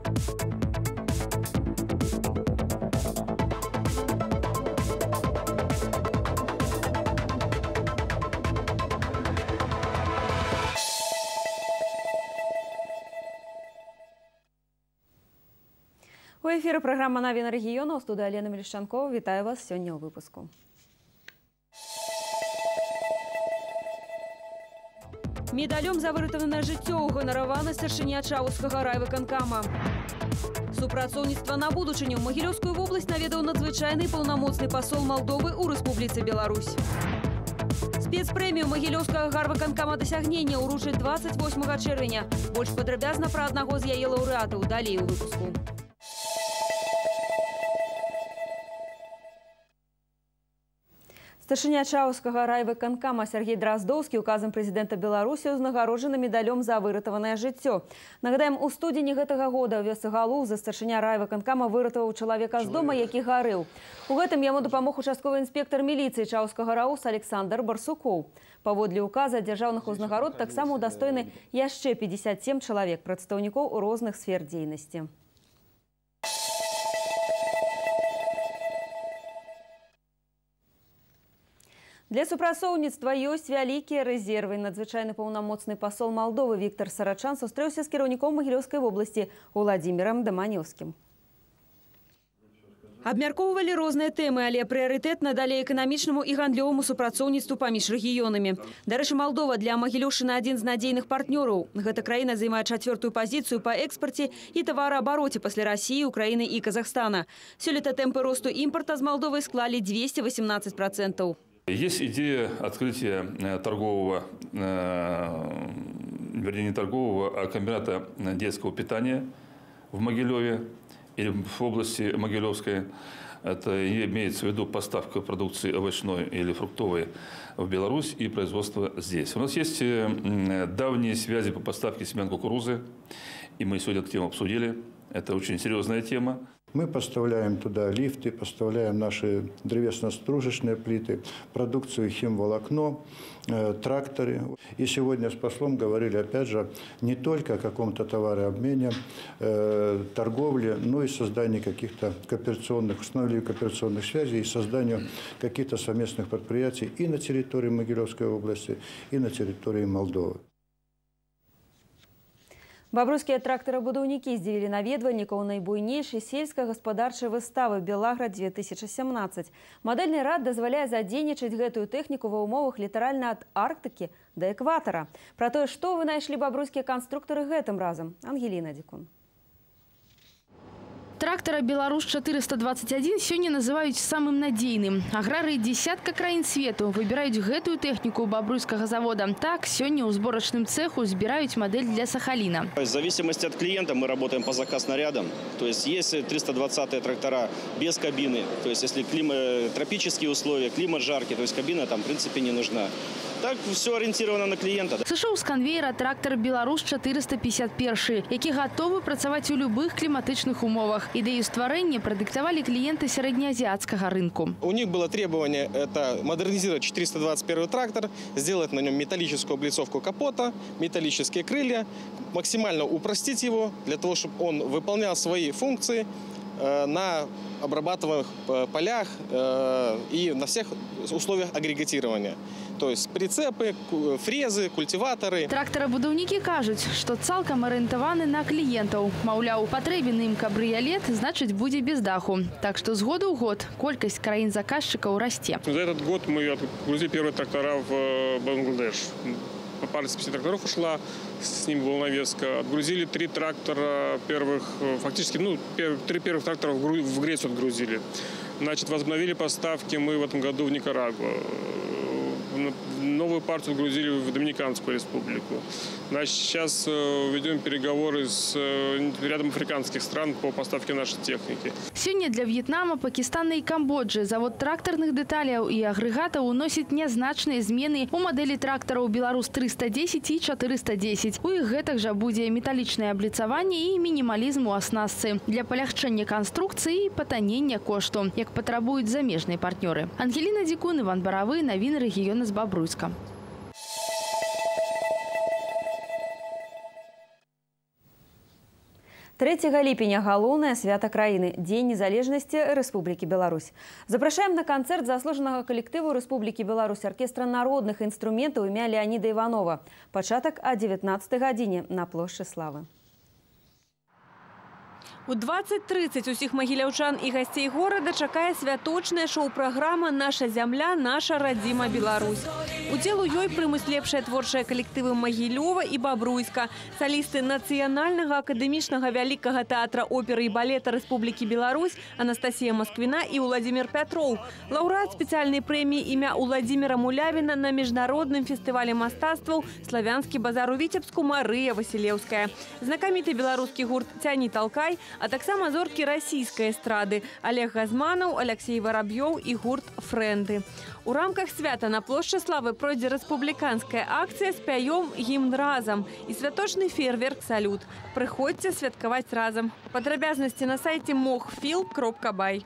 У эфіры праграма «Навіны рэгіёну», у студыі Алена Мельшчанкова. Вітаю вас сёння ў выпуску. Медалём за выратаванае жыццё уганараваны старшыня Чаўскага райвыканкама. Супрацоўніцтва на будучыню. Магілёўскую вобласць наведаў надзвычайны паўнамоцны пасол Малдовы ў Рэспубліцы Беларусь. Спецпрэмію Магілёўскага гарвыканкама дасягнення ўручаць 28 чэрвеня. Больш падрабязна пра аднаго з яе лаўрэатаў далей у выпуску. Старшыня Чаўскага райвыканкама Сергей Драздоўскі указам прэзідэнта Беларусі узнагароджаны медалём за выратаванае жыццё. Нагадаем, у студзені гэтага года ў вёсцы Галуза старшыня райвыканкама выратаваў чалавека з дома, які гарэў. У гэтым яму дапамог участковы інспектар міліцыі Чаўскага рауса Александр Барсукоў. Паводле указа дзяржаўных узнагарод таксама удастойны яшчэ 57 чалавек, прадстаўнікоў розных сфер дзейнасці. Для супрацоўніцтва ёсць вялікія рэзервы. Надзвычайны паўнамоцны пасол Малдовы Віктор Сарачан сустрэўся з кіраўніком Магілёўскай вобласці Уладзімірам Даманёўскім. Абмяркоўвалі розныя тэмы, але прыярытэт надалі эканамічнаму і гандлёваму супрацоўніцтву паміж рэгіёнамі. Дарэчы, Малдова для Магілёўшчыны адзін з надзейных партнёраў. Гэта краіна займае 4-ю пазіцыю па экспарце і тавараабароце пасля Расіі, Украіны і Казахстана. Сёлета тэмпы росту імпарта з Малдовай склалі 218%. Есть идея открытия торгового, вернее не торгового, а комбината детского питания в Могилеве или в области Могилевской. Это имеется в виду поставка продукции овощной или фруктовой в Беларусь и производство здесь. У нас есть давние связи по поставке семян кукурузы, и мы сегодня эту тему обсудили. Это очень серьезная тема. Мы поставляем туда лифты, поставляем наши древесно-стружечные плиты, продукцию химволокно, тракторы. И сегодня с послом говорили, опять же, не только о каком-то товарообмене, торговле, но и создании каких-то кооперационных, установлению кооперационных связей и созданию каких-то совместных предприятий и на территории Могилевской области, и на территории Молдовы. Бабруйскія трактарабудаўнікі здзівілі наведвальнікаў найбуйнейшай сельска-гаспадарчай выставы «Белаград-2017». Мадэльны рад дазваляе задзейнічаць гэтую тэхніку ва ўмовах літаральна ад Арктыкі да экватара. Пра тое, што вынайшлі бабруйскія канструктары гэтым разам, Ангеліна Дзікун. Трактора «Беларусь-421» сёння называюць самым надзейным. Аграрыі дзесятка краін свету выбіраюць гэтую тэхніку бабруйскага завода. Так, сёння ў зборачным цеху збіраюць мадэль для Сахалина. В зависимости от клиента мы работаем по заказ снарядам. То есть есть 320-е трактора без кабины. То есть если тропические условия, климат жаркий, то есть кабина там в принципе не нужна. Так все ориентировано на клиента. Сышоў з канвейера трактор «Беларусь-451», які гатовы працаваць у любых кліматычных умовах. Ідэю стварэння прадыктавалі кліенты сярэднеазіатскага рынку. У них было требование это модернизировать 421 трактор, сделать на нем металлическую облицовку капота, металлические крылья, максимально упростить его для того, чтобы он выполнял свои функции на обрабатываемых полях и на всех условиях агрегатирования. То есть прицепы, фрезы, культиваторы. Трактарабудаўнікі кажуць, што цалкам арыентаваны на кліентаў. Маўляў, патрэбен ім кабрыялет, значыць, будзе без даху. Так што з года ў год колькасць краін-заказчыкаў расце. За этот год мы отгрузили первые трактора в Бангладеш. Пара из 5 тракторов ушла, с ним была навеска. Отгрузили 3 трактора первых, фактически, 3 первых трактора в Грецию отгрузили. Значит, возобновили поставки мы в этом году в Никарагуа. Новую партию отгрузили в Доминиканскую республику. Значит, сейчас ведем переговоры с рядом африканских стран по поставке нашей техники. Сегодня для Вьетнама, Пакистана и Камбоджи завод тракторных деталей и агрегатов уносит незначные измены у модели тракторов «Беларусь-310» и «410». У их гэтак жа будзе металличное облицование и минимализм у оснастцы для полегчения конструкции и потонения кошту, як потребуют замежные партнеры. Ангелина Дзікун, Иван Боровы, новины региона с Бобруйска. 3 ліпеня галоўнае свята краіны, Дзень незалежнасці Рэспублікі Беларусь. Запрашаем на канцэрт заслужанага калектыву Рэспублікі Беларусь аркестра народных інструментаў імя Леаніда Іванова. Пачатак о 19 гадзіне на плошчы Славы. У 20:30 усіх магіляўчан і гасцей горада чакае святочная шоу-праграма «Наша зямля, наша радзіма Беларусь». Удзел у ёй прымуць лепшыя творчыя калектывы Магілёва і Бабруйска, салісты Нацыянальнага акадэмічнага вялікага тэатра оперы і балета Рэспублікі Беларусь Анастасія Москвіна і Уладзімир Пятроў, лаўрэат спецыяльнай прэміі імя Уладзіміра Мулявіна на міжнародным фестывалі мастацтваў «Славянскі базар у Віцебску» Марыя Васілеўская, знакаміты беларускі гурт «Цяні Талкай», а таксама зоркі расійскай эстрады Олег Газманаў, Алексей Воробьёў і гурт «Фрэнды». У рамках свята на плошчы Славы пройдзе рэспубліканская акцыя «Спяём гімн разам» і святочны фейерверк «Салют». Прыходзьце святкаваць разам. Падрабязнасці на сайце mogfil.by.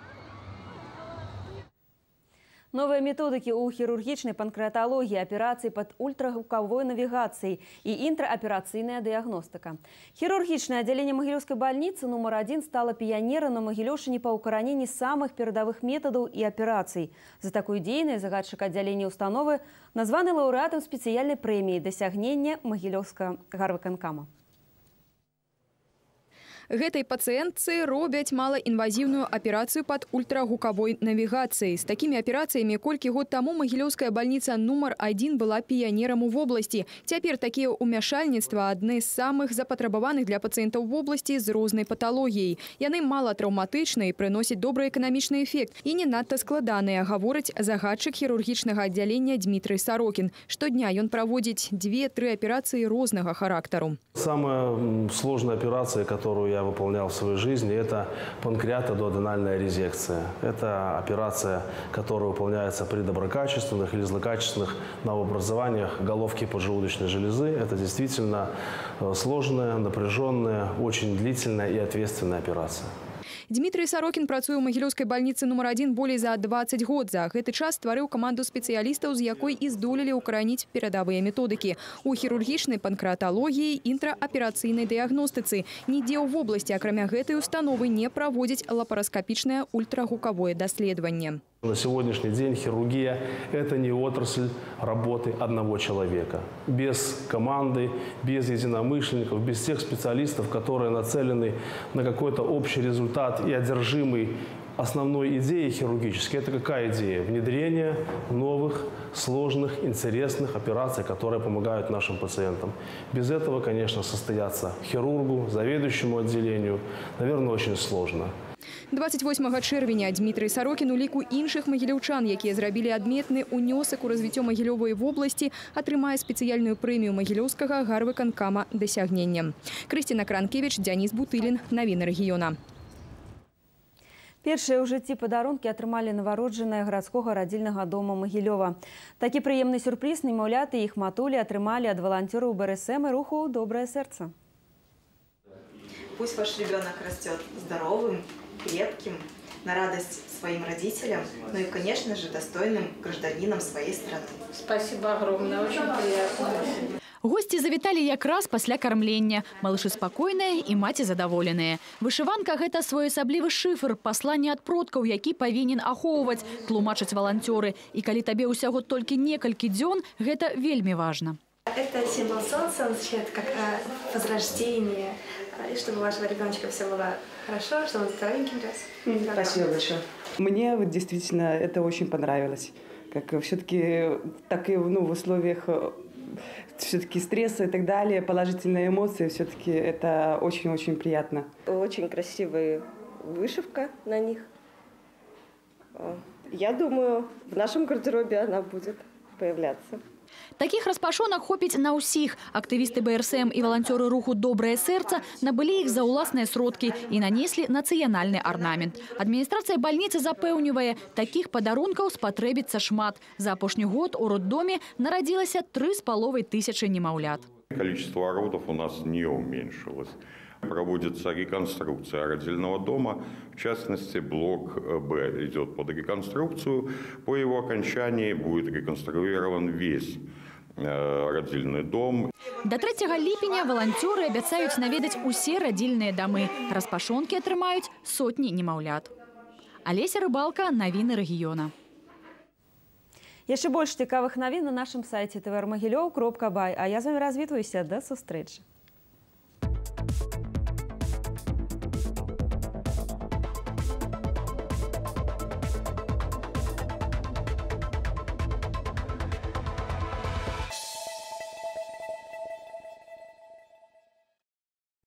Новые методики у хирургичной панкреатологии, операций под ультразвуковой навигацией и интраоперационная диагностика. Хирургичное отделение Могилевской больницы номер 1 стало пионером на Могилевщине по укоренению самых передовых методов и операций. За такую деятельность загадчик отделения установы названы лауреатом специальной премии «Досягнение Могилевского гарвыканкама». Гэтай пациентцы робяць малоинвазивную операцию под ультрагукавой навигацией. С такими операциями колькі год тому Могилевская больница номер 1 была пионером в области. Теперь такие умяшальніцтва одни з самых запатрабаваных для пациентов в области з рознай патологіяй. Яны мала траўматычныя і прыносяць добры эканамічны эффект і не надта складаныя, гаворыць загадчык хірургічнага аддзялення Дмітрый Сорокин. Штодня ён праводзіць 2-3 операции рознага характару. Самая сложная операция, которую я выполнял в своей жизни, это панкреатодуоденальная резекция. Это операция, которая выполняется при доброкачественных или злокачественных новообразованиях головки поджелудочной железы. Это действительно сложная, напряженная, очень длительная и ответственная операция. Дмитрий Сорокин працуе ў Могилевской больнице номер 1 болей за 20 год. За гэты час стварыў каманду спецыялістаў, з якой і здолелі ўкараніць перадавыя методыкі у хірургічнай панкреатологіі, інтрааперацыйнай дыягностыцы. Нідзе ў вобласці, акрамя гэтай установы, не праводзіць лапараскапічнае ультрагукавое даследаванне. На сегодняшний день хирургия – это не отрасль работы одного человека. Без команды, без единомышленников, без тех специалистов, которые нацелены на какой-то общий результат и одержимый основной идеей хирургической. Это какая идея? Внедрение новых, сложных, интересных операций, которые помогают нашим пациентам. Без этого, конечно, состояться хирургу, заведующему отделению, наверное, очень сложно. 28 чэрвеня Дмітрый Сорокін у ліку іншых магілёўчан, якія зрабілі адметны ўнёсак у развіццё Магілёвай вобласці, атрымае спецыяльную прэмію Магілёўскага гарвыканкама «Дасягнення». Крысціна Кранкевіч, Дзяніс Бутылін. Навіны рэгіёна. Першыя ў жыцці падарункі атрымалі нованароджаныя гарадскога радзільнага дома Магілёва. Такі прыемны сюрпрыз немаўляты і іх матулі атрымалі ад валанцёраў БРСМ і руху «Доброе сердце». Пусть ваш ребенок растет здоровым, крепким, на радость своим родителям, ну и, конечно же, достойным гражданином своей страны. Спасибо огромное, очень приятно. Гости завіталі якраз пасля кармлення. Малышы спакойныя і маці задаволеныя. Вышыванка – гэта своеасаблівы шыфр, пасланне ад продкаў, які павінен ахоўваць, тлумачаць валанцёры. І калі табе ўсяго толькі некалькі дзён, гэта вельмі важна. Это символ солнца, означает как возрождение, и чтобы у вашего ребеночка все было хорошо, чтобы он здоровеньким рос. Спасибо большое. Мне вот действительно это очень понравилось. Как все-таки так и в условиях все-таки стресса и так далее, положительные эмоции, все-таки это очень-очень приятно. Очень красивая вышивка на них. Я думаю, в нашем гардеробе она будет появляться. Таких распашонак хопіць на ўсіх. Актывісты БРСМ і валанцёры руху «Доброе сердце» набылі іх за ўласныя сродкі і нанеслі нацыянальны арнамент. Адміністрацыя больніцы запэўнівае, такіх падарункаў спатрэбіцца шмат. За апошні год у роддоме нарадзілася 3500 немаўлят. Количество родов у нас не уменьшилось. Проводится реконструкция родильного дома. В частности, блок Б идет под реконструкцию. По его окончании будет реконструирован весь родильный дом. До 3 ліпеня волонтеры обещают наведать усе родильные домы. Распашонки атрымаюць сотни немаўлят. Олеся Рыбалка, навіны рэгіёна. Яшчэ больш цікавых навін на нашым сайце tvr.mogilев.by. А я з вами развітваюся. До сустрэчы.